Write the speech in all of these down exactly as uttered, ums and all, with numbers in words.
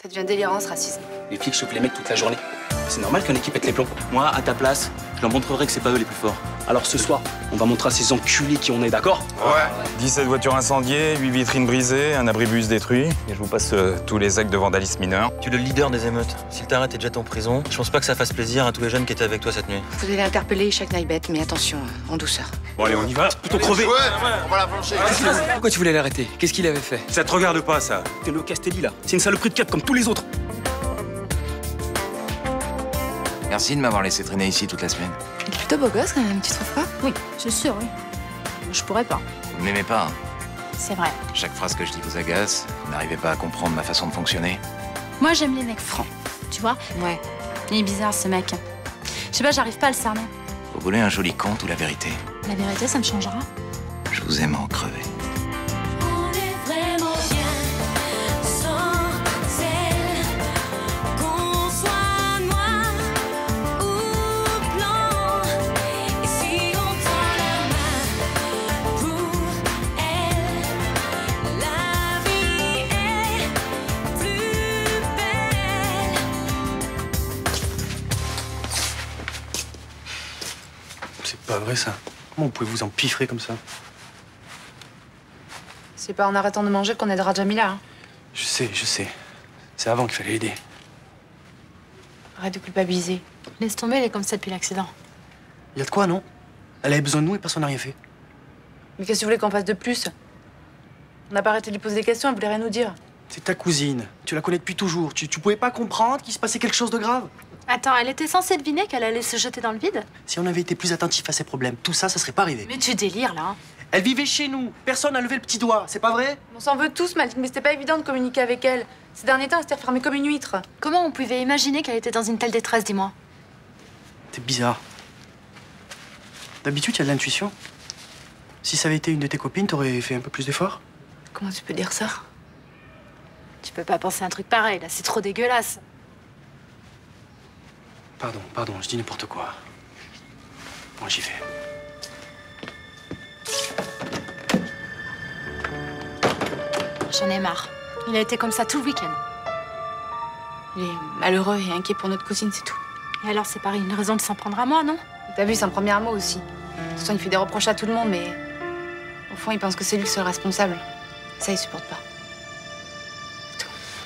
Ça devient délirant, ce racisme. Les flics chauffent les mecs toute la journée. C'est normal qu'une équipe pète les plombs. Moi, à ta place, je leur montrerai que c'est pas eux les plus forts. Alors ce soir, on va montrer à ces enculés qui on est, d'accord? Ouais. dix-sept voitures incendiées, huit vitrines brisées, un abribus détruit. Et je vous passe euh, tous les actes de vandalisme mineur. Tu es le leader des émeutes. S'il t'arrête, t'es déjà en prison. Je pense pas que ça fasse plaisir à tous les jeunes qui étaient avec toi cette nuit. Vous allez interpeller chaque naïbet, mais attention, en douceur. Bon allez, on y va. Plutôt crevé. Ouais, on va la plancher. Pourquoi tu voulais l'arrêter? Qu'est-ce qu'il avait fait? Ça te regarde pas, ça. T'es le Castelli, là. C'est une saloperie de cap comme tous les autres. Merci de m'avoir laissé traîner ici toute la semaine. Il est plutôt beau gosse, quand même, tu trouves pas? Oui, c'est sûr, oui. Je pourrais pas. Vous ne m'aimez pas, hein. C'est vrai. Chaque phrase que je dis vous agace. Vous n'arrivez pas à comprendre ma façon de fonctionner. Moi, j'aime les mecs francs, tu vois. Ouais. Il est bizarre, ce mec. Je sais pas, j'arrive pas à le cerner. Vous voulez un joli conte ou la vérité? La vérité, ça me changera. Je vous aime en crever. C'est pas vrai, ça. Comment vous pouvez vous empiffrer comme ça? C'est pas en arrêtant de manger qu'on aidera Jamila, hein. Je sais, je sais. C'est avant qu'il fallait l'aider. Arrête de culpabiliser. Laisse tomber, elle est comme ça depuis l'accident. Y a de quoi, non? Elle avait besoin de nous et personne n'a rien fait. Mais qu'est-ce que vous voulez qu'on fasse de plus? On n'a pas arrêté de lui poser des questions, elle voulait rien nous dire. C'est ta cousine. Tu la connais depuis toujours. Tu, tu pouvais pas comprendre qu'il se passait quelque chose de grave? Attends, elle était censée deviner qu'elle allait se jeter dans le vide? Si on avait été plus attentif à ses problèmes, tout ça, ça serait pas arrivé. Mais tu délires, là. Hein. Elle vivait chez nous. Personne n'a levé le petit doigt. C'est pas vrai? On s'en veut tous, Mathilde, mais c'était pas évident de communiquer avec elle. Ces derniers temps, elle s'était refermée comme une huître. Comment on pouvait imaginer qu'elle était dans une telle détresse, dis-moi? T'es bizarre. D'habitude, il y a de l'intuition. Si ça avait été une de tes copines, t'aurais fait un peu plus d'efforts? Comment tu peux dire ça? Tu peux pas penser à un truc pareil, là, c'est trop dégueulasse. Pardon, pardon, je dis n'importe quoi. Bon, j'y vais. J'en ai marre. Il a été comme ça tout le week-end. Il est malheureux et inquiet pour notre cousine, c'est tout. Et alors, c'est pareil, une raison de s'en prendre à moi, non? T'as vu, c'est un premier mot aussi. De toute façon, il fait des reproches à tout le monde, mais au fond, il pense que c'est lui le seul responsable. Ça, il supporte pas. C'est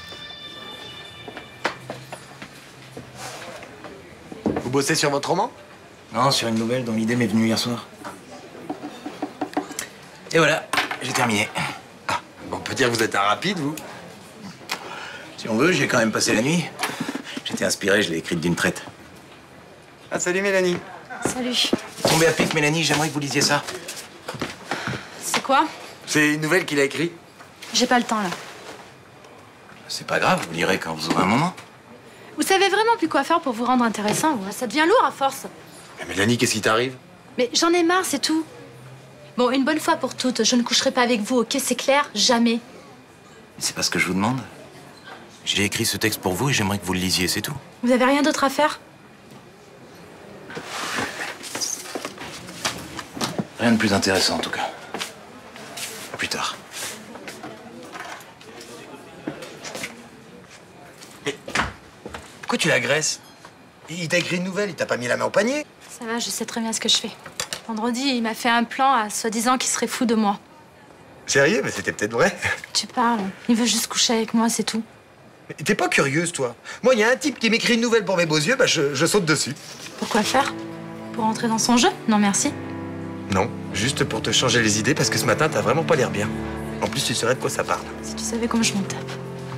tout. Vous bossez sur votre roman? Non, sur une nouvelle dont l'idée m'est venue hier soir. Et voilà, j'ai terminé. Ah, on peut dire que vous êtes un rapide, vous? Si on veut, j'ai quand même passé la nuit. J'étais inspiré, je l'ai écrite d'une traite. Ah, salut Mélanie. Salut. Tombez à pic, Mélanie, j'aimerais que vous lisiez ça. C'est quoi? C'est une nouvelle qu'il a écrite. J'ai pas le temps, là. C'est pas grave, vous lirez quand vous aurez un moment. Vous savez vraiment plus quoi faire pour vous rendre intéressant, vous. Ça devient lourd à force. Mais Mélanie, qu'est-ce qui t'arrive? Mais j'en ai marre, c'est tout. Bon, une bonne fois pour toutes, je ne coucherai pas avec vous, ok? C'est clair? Jamais. C'est pas ce que je vous demande. J'ai écrit ce texte pour vous et j'aimerais que vous le lisiez, c'est tout. Vous avez rien d'autre à faire? Rien de plus intéressant, en tout cas. À plus tard. Mais pourquoi tu l'agresses? Il t'a écrit une nouvelle, il t'a pas mis la main au panier? Ça va, je sais très bien ce que je fais. Vendredi, il m'a fait un plan à soi-disant qu'il serait fou de moi. Sérieux? Mais c'était peut-être vrai. Tu parles. Il veut juste coucher avec moi, c'est tout. Mais t'es pas curieuse, toi? Moi, il y a un type qui m'écrit une nouvelle pour mes beaux yeux, bah je, je saute dessus. Pourquoi faire? Pour entrer dans son jeu? Non, merci. Non, juste pour te changer les idées, parce que ce matin, t'as vraiment pas l'air bien. En plus, tu saurais de quoi ça parle. Si tu savais comme je m'en tape.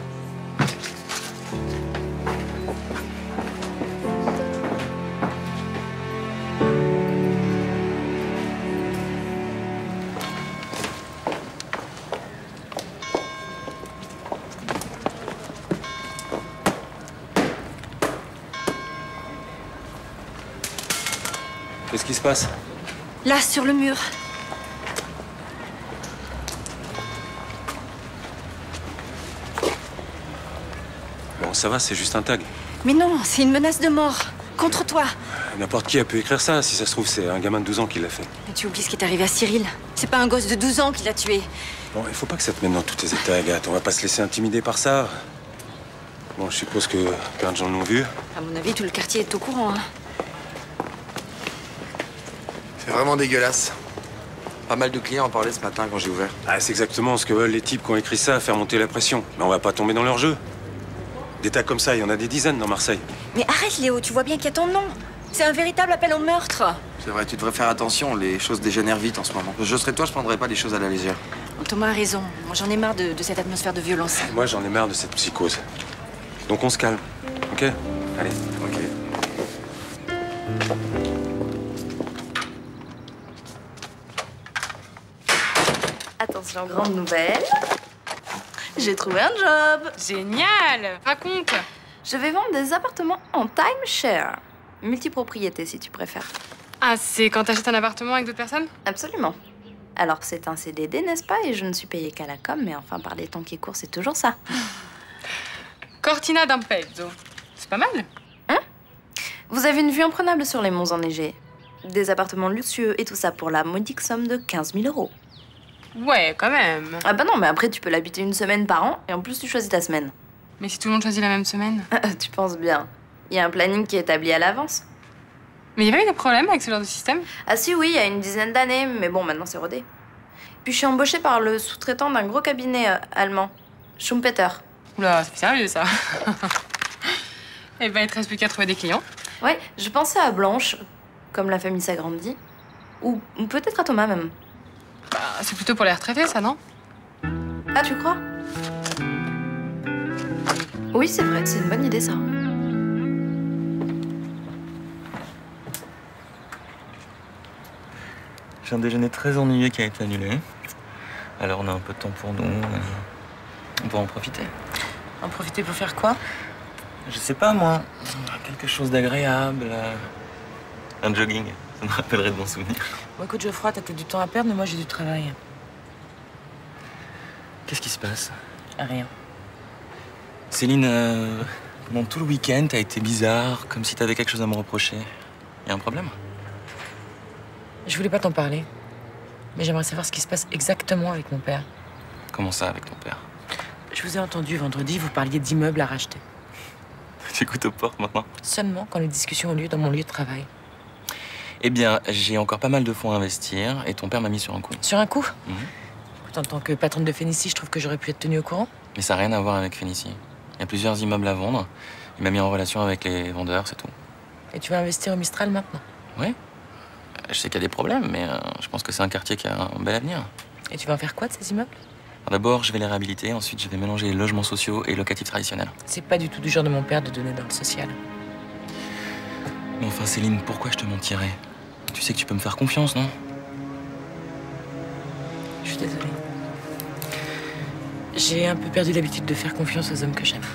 Qu'est-ce qui se passe? Là, sur le mur. Bon, ça va, c'est juste un tag. Mais non, c'est une menace de mort. Contre toi. N'importe qui a pu écrire ça. Si ça se trouve, c'est un gamin de douze ans qui l'a fait. Mais tu oublies ce qui est arrivé à Cyril. C'est pas un gosse de douze ans qui l'a tué. Bon, il faut pas que ça te mette dans tous tes états, Agathe. On va pas se laisser intimider par ça. Bon, je suppose que plein de gens l'ont vu. À mon avis, tout le quartier est au courant. Hein. C'est vraiment dégueulasse. Pas mal de clients en parlaient ce matin quand j'ai ouvert. Ah, c'est exactement ce que veulent les types qui ont écrit ça, faire monter la pression. Mais on va pas tomber dans leur jeu. Des tas comme ça, il y en a des dizaines dans Marseille. Mais arrête, Léo, tu vois bien qu'il y a ton nom. C'est un véritable appel au meurtre. C'est vrai, tu devrais faire attention, les choses dégénèrent vite en ce moment. Je serais toi, je prendrais pas les choses à la légère. Thomas a raison. Moi, j'en ai marre de, de cette atmosphère de violence. Moi, j'en ai marre de cette psychose. Donc on se calme, ok? Allez, ok. Attention, grande nouvelle. J'ai trouvé un job. Génial! Raconte! Je vais vendre des appartements en timeshare. Multipropriété, si tu préfères. Ah, c'est quand t'achètes un appartement avec d'autres personnes? Absolument. Alors, c'est un C D D, n'est-ce pas? Et je ne suis payée qu'à la com, mais enfin, par les temps qui courent, c'est toujours ça. Cortina d'Ampezzo. C'est pas mal. Hein? Vous avez une vue imprenable sur les monts enneigés. Des appartements luxueux et tout ça pour la modique somme de quinze mille euros. Ouais, quand même. Ah bah non, mais après, tu peux l'habiter une semaine par an et en plus, tu choisis ta semaine. Mais si tout le monde choisit la même semaine? Tu penses bien. Il y a un planning qui est établi à l'avance. Mais il y avait eu des problèmes avec ce genre de système? Ah si, oui, il y a une dizaine d'années, mais bon, maintenant c'est rodé. Puis je suis embauchée par le sous-traitant d'un gros cabinet euh, allemand, Schumpeter. Oula, c'est sérieux ça. Eh ben, il te reste plus qu'à trouver des clients. Ouais, je pensais à Blanche, comme la famille s'agrandit. Ou, ou peut-être à Thomas même. Bah, c'est plutôt pour les retraités, ça, non? Ah, tu crois? Oui, c'est vrai, c'est une bonne idée, ça. J'ai un déjeuner très ennuyeux qui a été annulé. Alors on a un peu de temps pour nous. On va en profiter. En profiter pour faire quoi? Je sais pas, moi. Quelque chose d'agréable. Un jogging. Ça me rappellerait de bons souvenirs. Bon, écoute, Geoffroy, t'as peut-être du temps à perdre, mais moi, j'ai du travail. Qu'est-ce qui se passe? Rien. Céline, euh, pendant tout le week-end, t'as été bizarre, comme si t'avais quelque chose à me reprocher. Y a un problème? Je voulais pas t'en parler, mais j'aimerais savoir ce qui se passe exactement avec mon père. Comment ça, avec ton père? Je vous ai entendu vendredi, vous parliez d'immeubles à racheter. Tu écoutes aux portes maintenant? Seulement quand les discussions ont lieu dans mon lieu de travail. Eh bien, j'ai encore pas mal de fonds à investir et ton père m'a mis sur un coup. Sur un coup? Mmh. Écoute, en tant que patronne de Phénicie, je trouve que j'aurais pu être tenue au courant. Mais ça n'a rien à voir avec Phénicie. Il y a plusieurs immeubles à vendre. Il m'a mis en relation avec les vendeurs, c'est tout. Et tu vas investir au Mistral maintenant? Oui. Je sais qu'il y a des problèmes, mais euh, je pense que c'est un quartier qui a un bel avenir. Et tu vas en faire quoi de ces immeubles? D'abord, je vais les réhabiliter. Ensuite, je vais mélanger les logements sociaux et locatifs traditionnels. C'est pas du tout du genre de mon père de donner dans le social. Mais enfin, Céline, pourquoi je te mentirais? Tu sais que tu peux me faire confiance, non? Je suis désolée. J'ai un peu perdu l'habitude de faire confiance aux hommes que j'aime.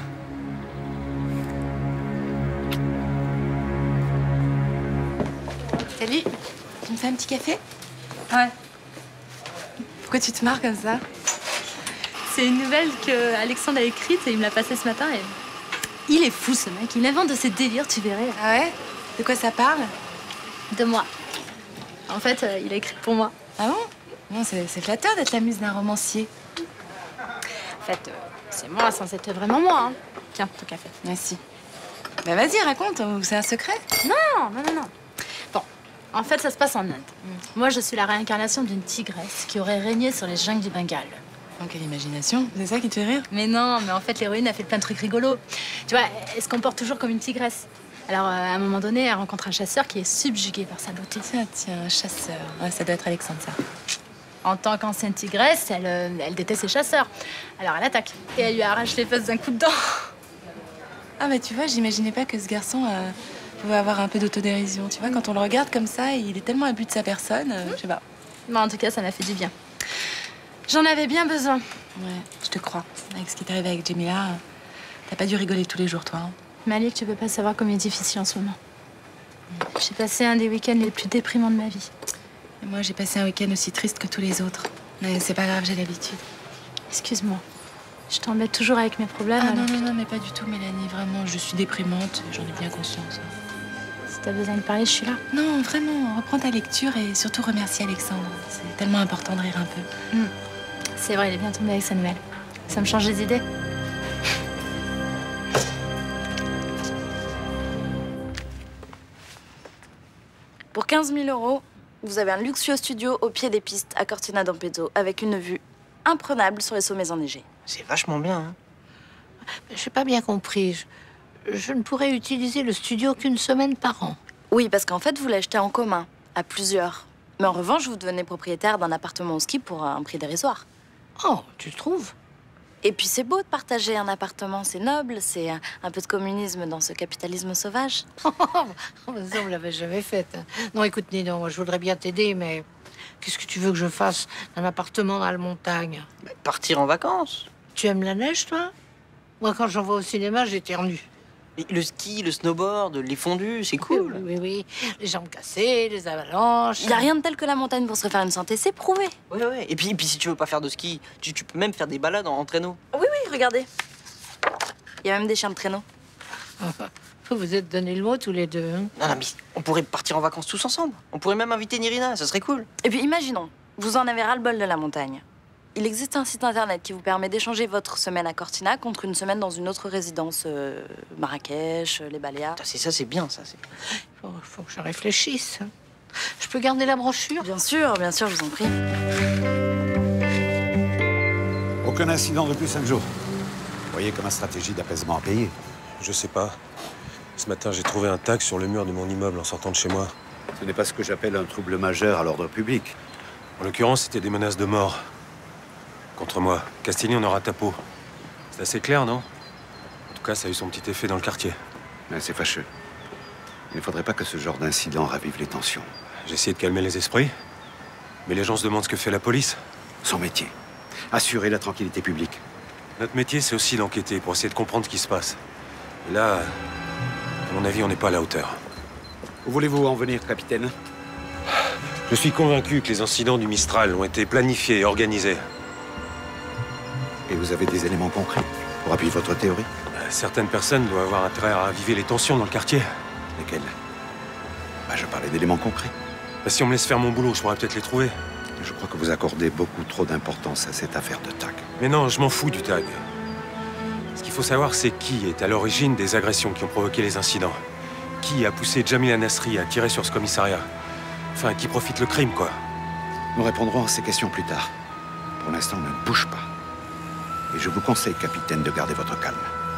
Salut, tu me fais un petit café? Ouais. Pourquoi tu te marres comme ça? C'est une nouvelle que Alexandre a écrite et il me l'a passée ce matin et... Il est fou ce mec, il invente de ses délires, tu verrais. Ah ouais? De quoi ça parle? De moi. En fait, euh, il a écrit pour moi. Ah bon? Non, c'est flatteur d'être la muse d'un romancier. En fait, euh, c'est moi, censé être vraiment moi. Hein. Tiens, ton café. Merci. Bah vas-y, raconte, ou c'est un secret? Non, non, non, non. Bon, en fait, ça se passe en Inde. Mm. Moi, je suis la réincarnation d'une tigresse qui aurait régné sur les jungles du Bengale. Oh, quelle imagination. C'est ça qui te fait rire? Mais non, mais en fait, l'héroïne a fait plein de trucs rigolos. Tu vois, elle se comporte toujours comme une tigresse. Alors, euh, à un moment donné, elle rencontre un chasseur qui est subjugué par sa beauté. Tiens, tiens, un chasseur. Ouais, ça doit être Alexandre, ça. En tant qu'ancienne tigresse, elle, euh, elle déteste ses chasseurs. Alors, elle attaque. Et elle lui arrache les fesses d'un coup de dent. Ah, bah tu vois, j'imaginais pas que ce garçon euh, pouvait avoir un peu d'autodérision. Tu vois, quand on le regarde comme ça, il est tellement à but de sa personne, euh, je sais pas. Mais en tout cas, ça m'a fait du bien. J'en avais bien besoin. Ouais, je te crois. Avec ce qui t'est arrivé avec Jamila, t'as pas dû rigoler tous les jours, toi. Hein. Malik, tu peux pas savoir combien c'est difficile en ce moment. J'ai passé un des week-ends les plus déprimants de ma vie. Et moi, j'ai passé un week-end aussi triste que tous les autres. Mais c'est pas grave, j'ai l'habitude. Excuse-moi. Je t'embête toujours avec mes problèmes. Ah alors... non, non, non, mais pas du tout, Mélanie. Vraiment, je suis déprimante. J'en ai bien conscience. Si t'as besoin de parler, je suis là. Non, vraiment. Reprends ta lecture et surtout remercie Alexandre. C'est tellement important de rire un peu. Mmh. C'est vrai, il est bien tombé avec sa nouvelle. Ça me change les idées. Pour quinze mille euros, vous avez un luxueux studio au pied des pistes à Cortina d'Ampezzo avec une vue imprenable sur les sommets enneigés. C'est vachement bien, hein. J'ai pas bien compris. Je, je ne pourrais utiliser le studio qu'une semaine par an. Oui, parce qu'en fait, vous l'achetez en commun, à plusieurs. Mais en revanche, vous devenez propriétaire d'un appartement au ski pour un prix dérisoire. Oh, tu trouves? Et puis c'est beau de partager un appartement, c'est noble, c'est un, un peu de communisme dans ce capitalisme sauvage. Ça, on me l'avait jamais fait. Non, écoute, Nino, moi, je voudrais bien t'aider, mais qu'est-ce que tu veux que je fasse d'un appartement dans la montagne? Partir en vacances. Tu aimes la neige, toi? Moi, quand j'en vais au cinéma, j'éternue. Et le ski, le snowboard, les fondus, c'est cool. Oui, oui, oui. Les jambes cassées, les avalanches. Il n'y a rien de tel que la montagne pour se refaire une santé, c'est prouvé. Ouais, ouais. Et puis, et puis si tu veux pas faire de ski, tu, tu peux même faire des balades en, en traîneau. Oui, oui, regardez. Il y a même des chiens de traîneau. Vous vous êtes donné le mot tous les deux. Hein? Non, non, mais on pourrait partir en vacances tous ensemble. On pourrait même inviter Nirina, ça serait cool. Et puis imaginons, vous en avez ras-le-bol de la montagne. Il existe un site internet qui vous permet d'échanger votre semaine à Cortina contre une semaine dans une autre résidence, euh, Marrakech, les Baléares. C'est ça, c'est bien, ça. Il faut, faut que je réfléchisse. Je peux garder la brochure? Bien sûr, bien sûr, je vous en prie. Aucun incident depuis cinq jours. Vous voyez que ma stratégie d'apaisement a payé. Je sais pas. Ce matin, j'ai trouvé un tag sur le mur de mon immeuble en sortant de chez moi. Ce n'est pas ce que j'appelle un trouble majeur à l'ordre public. En l'occurrence, c'était des menaces de mort. Contre moi. Castigny, on aura ta peau. C'est assez clair, non? En tout cas, ça a eu son petit effet dans le quartier. Mais c'est fâcheux. Il ne faudrait pas que ce genre d'incident ravive les tensions. J'ai essayé de calmer les esprits. Mais les gens se demandent ce que fait la police. Son métier. Assurer la tranquillité publique. Notre métier, c'est aussi d'enquêter pour essayer de comprendre ce qui se passe. Et là, à mon avis, on n'est pas à la hauteur. Où voulez-vous en venir, capitaine? Je suis convaincu que les incidents du Mistral ont été planifiés et organisés. Et vous avez des éléments concrets pour appuyer votre théorie? Certaines personnes doivent avoir intérêt à raviver les tensions dans le quartier. Lesquelles? Bah, je parlais d'éléments concrets. Bah, si on me laisse faire mon boulot, je pourrais peut-être les trouver. Je crois que vous accordez beaucoup trop d'importance à cette affaire de tag. Mais non, je m'en fous du tag. Ce qu'il faut savoir, c'est qui est à l'origine des agressions qui ont provoqué les incidents. Qui a poussé Jamila Nasri à tirer sur ce commissariat. Enfin, qui profite le crime, quoi. Nous répondrons à ces questions plus tard. Pour l'instant, ne bouge pas. Et je vous conseille, capitaine, de garder votre calme.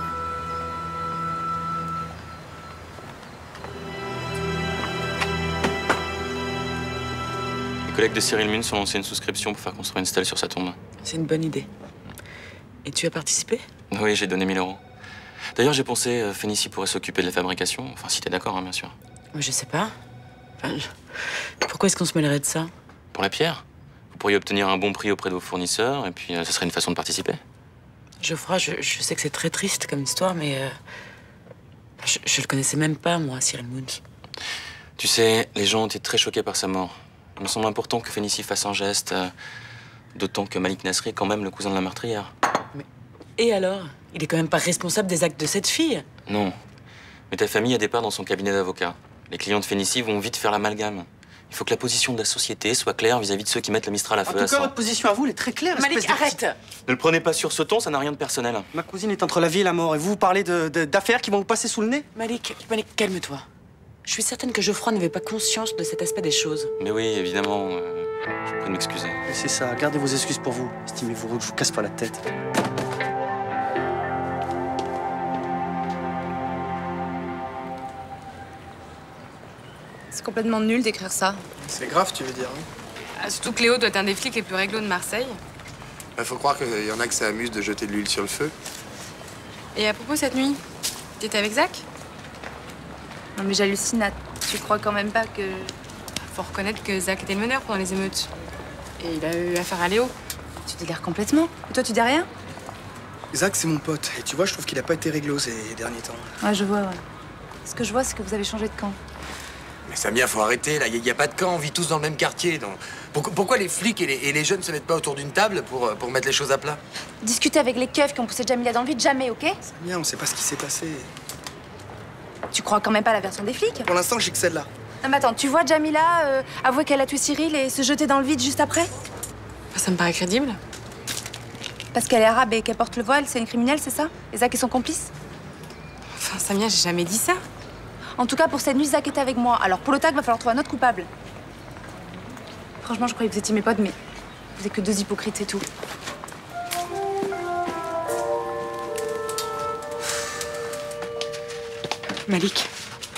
Les collègues de Cyril Muns ont lancé une souscription pour faire construire une stèle sur sa tombe. C'est une bonne idée. Et tu as participé? Oui, j'ai donné mille euros. D'ailleurs, j'ai pensé, euh, Fénicie pourrait s'occuper de la fabrication. Enfin, si t'es d'accord, hein, bien sûr. Moi, je sais pas. Enfin, je... Pourquoi est-ce qu'on se mêlerait de ça? Pour la pierre. Vous pourriez obtenir un bon prix auprès de vos fournisseurs, et puis euh, ce serait une façon de participer. Geoffroy, je, je sais que c'est très triste comme histoire, mais... Euh, je, je le connaissais même pas, moi, Cyril Muns. Tu sais, les gens ont été très choqués par sa mort. Il me semble important que Fénicie fasse un geste, euh, d'autant que Malik Nasri est quand même le cousin de la meurtrière. Mais... Et alors? Il est quand même pas responsable des actes de cette fille. Non. Mais ta famille a des parts dans son cabinet d'avocats. Les clients de Fénicie vont vite faire l'amalgame. Il faut que la position de la société soit claire vis-à-vis de ceux qui mettent le Mistral à feu à sang. En tout cas, votre position à vous, elle est très claire. Malik, arrête! Ne le prenez pas sur ce ton, ça n'a rien de personnel. Ma cousine est entre la vie et la mort, et vous vous parlez de, de, d'affaires qui vont vous passer sous le nez? Malik, Malik, calme-toi. Je suis certaine que Geoffroy n'avait pas conscience de cet aspect des choses. Mais oui, évidemment, euh, je vous prie de m'excuser. Mais c'est ça, gardez vos excuses pour vous. Estimez-vous que je vous casse pas la tête. C'est complètement nul d'écrire ça. C'est grave, tu veux dire, hein? Ah, surtout que Léo doit être un des flics les plus réglo de Marseille. Bah, faut croire qu'il y en a que ça amuse de jeter de l'huile sur le feu. Et à propos, cette nuit, t'étais avec Zach? Non mais j'hallucine. Tu crois quand même pas que... Faut reconnaître que Zach était le meneur pendant les émeutes. Et il a eu affaire à Léo. Tu délires complètement. Et toi, tu dis rien? Zach, c'est mon pote. Et tu vois, je trouve qu'il a pas été réglo ces derniers temps. Ouais, je vois, ouais. Ce que je vois, c'est que vous avez changé de camp. Mais Samia, faut arrêter, là. Il n'y a, a pas de camp, on vit tous dans le même quartier. Donc... Pourquoi, pourquoi les flics et les, et les jeunes se mettent pas autour d'une table pour, pour mettre les choses à plat? Discuter avec les keufs qui ont poussé Jamila dans le vide, jamais, ok? Samia, on sait pas ce qui s'est passé. Tu crois quand même pas à la version des flics? Pour l'instant, j'ai que celle-là. Non mais attends, tu vois Jamila euh, avouer qu'elle a tué Cyril et se jeter dans le vide juste après? Ça me paraît crédible. Parce qu'elle est arabe et qu'elle porte le voile, c'est une criminelle, c'est ça? Et Zach est son complice? Enfin, Samia, j'ai jamais dit ça. En tout cas, pour cette nuit, Zach était avec moi. Alors pour le tag, va falloir trouver un autre coupable. Franchement, je croyais que vous étiez mes potes, mais vous êtes que deux hypocrites, c'est tout. Malik.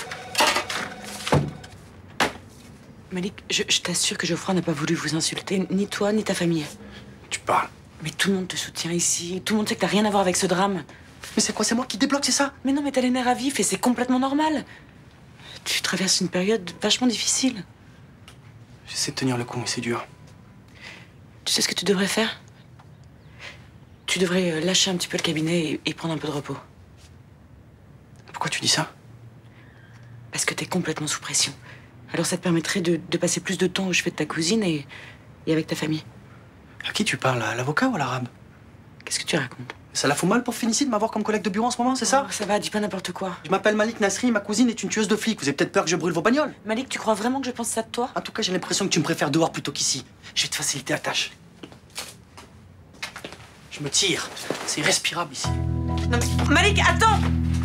Malik, je, je t'assure que Geoffroy n'a pas voulu vous insulter, ni toi, ni ta famille. Tu parles. Mais tout le monde te soutient ici. Tout le monde sait que t'as rien à voir avec ce drame. Mais c'est quoi, c'est moi qui débloque, c'est ça? Mais non, mais t'as les nerfs à vif et c'est complètement normal. Tu traverses une période vachement difficile. J'essaie de tenir le coup, mais c'est dur. Tu sais ce que tu devrais faire? Tu devrais lâcher un petit peu le cabinet et, et prendre un peu de repos. Pourquoi tu dis ça? Parce que t'es complètement sous pression. Alors ça te permettrait de, de passer plus de temps au chevet de ta cousine et, et avec ta famille. À qui tu parles? À l'avocat ou à l'arabe? Qu'est-ce que tu racontes? Ça la fout mal pour Fénicie de m'avoir comme collègue de bureau en ce moment, c'est ça? Oh, ça va, dis pas n'importe quoi. Je m'appelle Malik Nasri, ma cousine est une tueuse de flics. Vous avez peut-être peur que je brûle vos bagnoles? Malik, tu crois vraiment que je pense ça de toi? En tout cas, j'ai l'impression que tu me préfères dehors plutôt qu'ici. Je vais te faciliter la tâche. Je me tire. C'est irrespirable ici. Non mais... Malik, attends!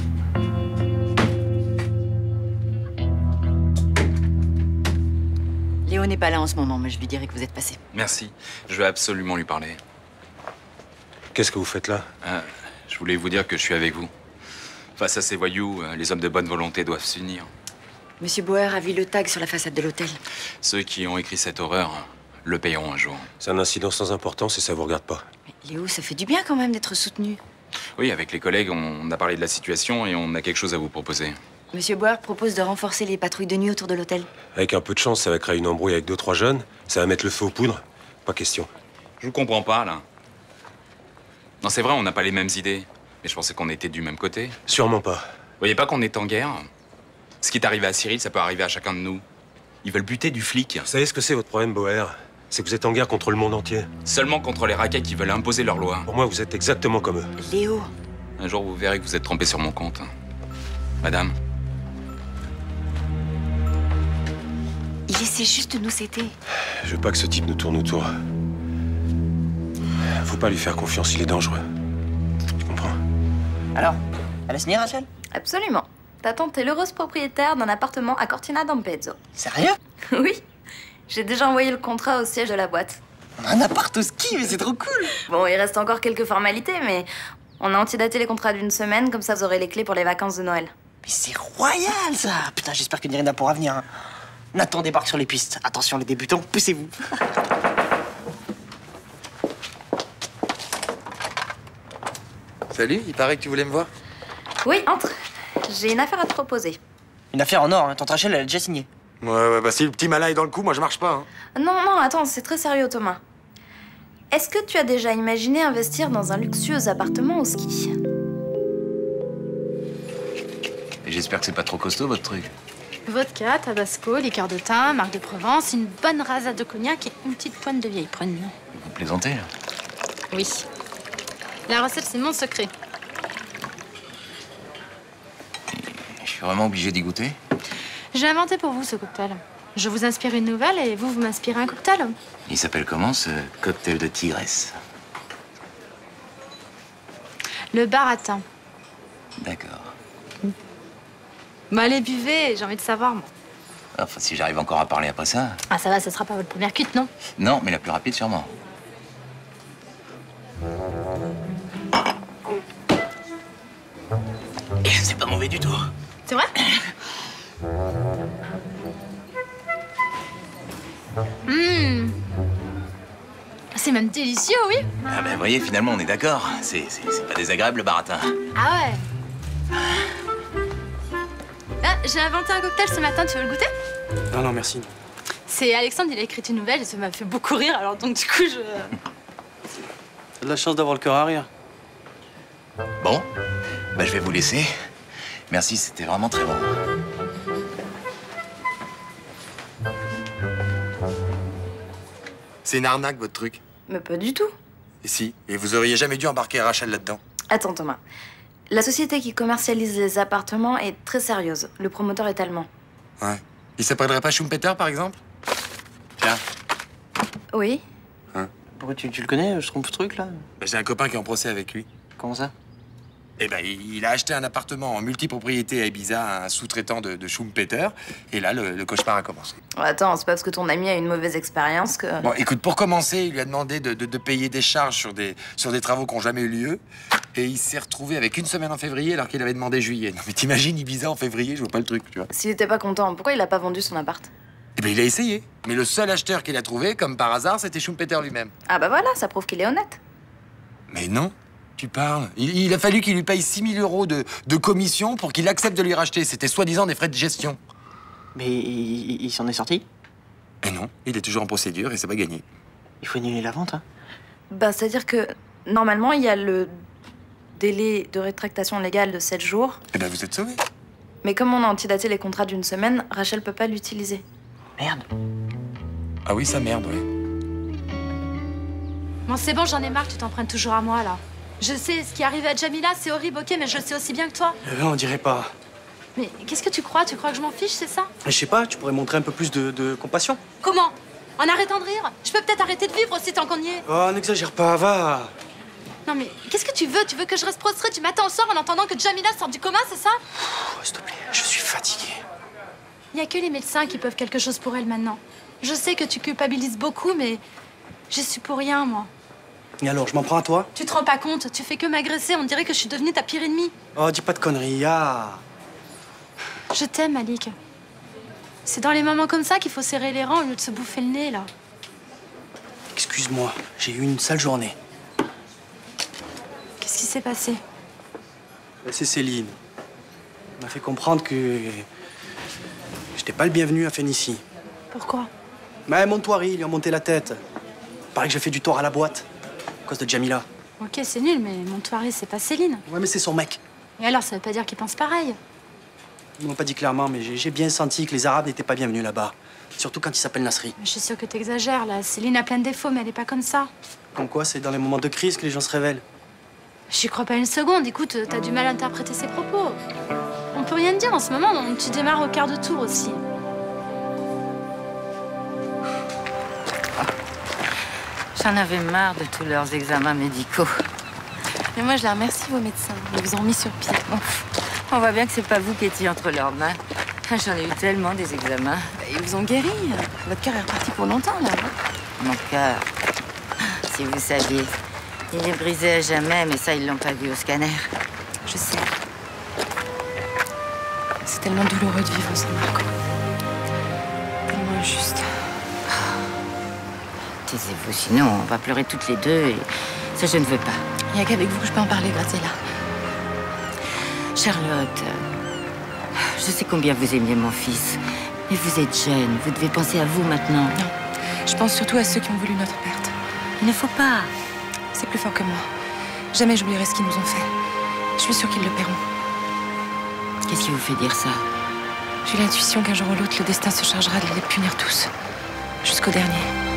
Léo n'est pas là en ce moment, mais je lui dirai que vous êtes passé. Merci. Je vais absolument lui parler. Qu'est-ce que vous faites là? Euh, je voulais vous dire que je suis avec vous. Face à ces voyous, les hommes de bonne volonté doivent s'unir. Monsieur Bauer a vu le tag sur la façade de l'hôtel. Ceux qui ont écrit cette horreur le payeront un jour. C'est un incident sans importance et ça vous regarde pas. Mais Léo, ça fait du bien quand même d'être soutenu. Oui, avec les collègues, on a parlé de la situation et on a quelque chose à vous proposer. Monsieur Bauer propose de renforcer les patrouilles de nuit autour de l'hôtel. Avec un peu de chance, ça va créer une embrouille avec deux, trois jeunes. Ça va mettre le feu aux poudres. Pas question. Je vous comprends pas, là. Non, c'est vrai, on n'a pas les mêmes idées. Mais je pensais qu'on était du même côté. Sûrement pas. Vous voyez pas qu'on est en guerre? Ce qui est arrivé à Cyril, ça peut arriver à chacun de nous. Ils veulent buter du flic. Vous savez ce que c'est votre problème, Bauer? C'est que vous êtes en guerre contre le monde entier. Seulement contre les racailles qui veulent imposer leurs lois. Pour moi, vous êtes exactement comme eux. Léo. Un jour, vous verrez que vous êtes trompé sur mon compte. Madame. Il essaie juste de nous aider. Je veux pas que ce type nous tourne autour. Faut pas lui faire confiance, il est dangereux. Tu comprends? Alors, elle a signé, Rachel? Absolument. Ta tante est l'heureuse propriétaire d'un appartement à Cortina d'Ampezzo. Sérieux? Oui. J'ai déjà envoyé le contrat au siège de la boîte. Un appart au ski, mais c'est trop cool! Bon, il reste encore quelques formalités, mais on a antidaté les contrats d'une semaine, comme ça vous aurez les clés pour les vacances de Noël. Mais c'est royal, ça! Putain, j'espère que Nirina pourra venir. Hein. Nathan débarque sur les pistes. Attention, les débutants, poussez-vous. Salut, il paraît que tu voulais me voir. Oui, entre. J'ai une affaire à te proposer. Une affaire en or, hein. Tante Rachel, elle a déjà signé. Ouais, ouais, bah si le petit malin est dans le coup, moi je marche pas. Hein. Non, non, attends, c'est très sérieux, Thomas. Est-ce que tu as déjà imaginé investir dans un luxueux appartement au ski? J'espère que c'est pas trop costaud, votre truc. Vodka, tabasco, liqueur de thym, marque de Provence, une bonne rasade de cognac et une petite pointe de vieille prune. Vous plaisantez, là? Oui. La recette, c'est mon secret. Je suis vraiment obligé d'y goûter? J'ai inventé pour vous ce cocktail. Je vous inspire une nouvelle et vous, vous m'inspirez un cocktail. Il s'appelle comment, ce cocktail de tigresse? Le baratin. D'accord. Bah allez, buvez, j'ai envie de savoir, moi. Enfin, si j'arrive encore à parler après ça... Ah, ça va, ce sera pas votre première cuite, non? Non, mais la plus rapide, sûrement. C'est pas mauvais du tout. C'est vrai? Mmh. C'est même délicieux, oui. Ah ben, vous voyez, finalement, on est d'accord. C'est pas désagréable, le baratin. Ah ouais. Ah, j'ai inventé un cocktail ce matin, tu veux le goûter? Non, non, merci. C'est Alexandre, il a écrit une nouvelle et ça m'a fait beaucoup rire, alors donc du coup, je... T'as de la chance d'avoir le cœur à rire. Bon, bah, je vais vous laisser. Merci, c'était vraiment très bon. C'est une arnaque, votre truc. Mais pas du tout. Et si. Et vous auriez jamais dû embarquer Rachel là-dedans. Attends, Thomas. La société qui commercialise les appartements est très sérieuse. Le promoteur est allemand. Ouais. Il s'appellerait pas Schumpeter, par exemple? Tiens. Oui. Pourquoi tu, tu le connais, je trompe ce truc, là? Bah, j'ai un copain qui est en procès avec lui. Comment ça? Eh ben, il a acheté un appartement en multipropriété à Ibiza, un sous-traitant de, de Schumpeter. Et là, le, le cauchemar a commencé. Attends, c'est pas parce que ton ami a une mauvaise expérience que... Bon, écoute, pour commencer, il lui a demandé de, de, de payer des charges sur des, sur des travaux qui n'ont jamais eu lieu. Et il s'est retrouvé avec une semaine en février alors qu'il avait demandé juillet. Non mais t'imagines Ibiza en février, je vois pas le truc, tu vois. S'il était pas content, pourquoi il a pas vendu son appart? Eh ben, il a essayé. Mais le seul acheteur qu'il a trouvé, comme par hasard, c'était Schumpeter lui-même. Ah bah voilà, ça prouve qu'il est honnête. Mais non, tu parles. Il, il a fallu qu'il lui paye six mille euros de, de commission pour qu'il accepte de lui racheter. C'était soi-disant des frais de gestion. Mais il, il s'en est sorti? Et non, il est toujours en procédure et c'est pas gagné. Il faut annuler la vente, hein? Bah, c'est-à-dire que, normalement, il y a le délai de rétractation légale de sept jours. Eh ben, vous êtes sauvés. Mais comme on a antidaté les contrats d'une semaine, Rachel peut pas l'utiliser. Merde. Ah oui, ça merde, ouais. Bon, c'est bon, j'en ai marre que tu t'en prennes toujours à moi, là. Je sais, ce qui est arrivé à Jamila, c'est horrible, ok, mais je le sais aussi bien que toi. Euh, on dirait pas. Mais qu'est-ce que tu crois? Tu crois que je m'en fiche, c'est ça? Je sais pas, tu pourrais montrer un peu plus de, de compassion. Comment? En arrêtant de rire? Je peux peut-être arrêter de vivre aussi tant qu'on y est. Oh, n'exagère pas, va. Non mais, qu'est-ce que tu veux? Tu veux que je reste prostrée du matin au soir en entendant que Jamila sort du coma, c'est ça? Oh, s'il te plaît, je suis fatigué. Il n'y a que les médecins qui peuvent quelque chose pour elle maintenant. Je sais que tu culpabilises beaucoup, mais j'y suis pour rien, moi. Et alors, je m'en prends à toi? Tu te rends pas compte? Tu fais que m'agresser, on dirait que je suis devenue ta pire ennemie. Oh, dis pas de conneries, ah. Je t'aime, Malik. C'est dans les moments comme ça qu'il faut serrer les rangs au lieu de se bouffer le nez, là. Excuse-moi, j'ai eu une sale journée. Qu'est-ce qui s'est passé? C'est Céline. Elle m'a fait comprendre que j'étais pas le bienvenu à Phénicie. Pourquoi? Mais Montoiri, ils lui ont monté la tête. Paraît que j'ai fait du tort à la boîte, à cause de Jamila. Ok, c'est nul, mais Montoiri, c'est pas Céline. Ouais, mais c'est son mec. Et alors, ça veut pas dire qu'il pense pareil. Ils m'ont pas dit clairement, mais j'ai bien senti que les Arabes n'étaient pas bienvenus là-bas. Surtout quand il s'appelle Nasri. Je suis sûre que t'exagères, là. Céline a plein de défauts, mais elle est pas comme ça. Comme quoi, c'est dans les moments de crise que les gens se révèlent. J'y crois pas une seconde. Écoute, t'as du mal à interpréter ses propos. On peut rien dire en ce moment, donc tu démarres au quart de tour aussi. J'en avais marre de tous leurs examens médicaux. Mais moi, je les remercie, vos médecins. Ils vous ont mis sur pied. On voit bien que c'est pas vous qui étiez entre leurs mains. J'en ai eu tellement des examens. Ils vous ont guéri. Votre cœur est reparti pour longtemps, là. Mon cœur, si vous saviez, il est brisé à jamais, mais ça, ils l'ont pas vu au scanner. Je sais. C'est tellement douloureux de vivre sans Marco. Tellement injuste. Taisez-vous, sinon on va pleurer toutes les deux et ça, je ne veux pas. Il n'y a qu'avec vous que je peux en parler, Graziella. Charlotte, je sais combien vous aimiez mon fils, mais vous êtes jeune, vous devez penser à vous maintenant. Non, je pense surtout à ceux qui ont voulu notre perte. Il ne faut pas. C'est plus fort que moi. Jamais j'oublierai ce qu'ils nous ont fait. Je suis sûre qu'ils le paieront. Qu'est-ce qui vous fait dire ça? J'ai l'intuition qu'un jour ou l'autre, le destin se chargera de les punir tous. Jusqu'au dernier.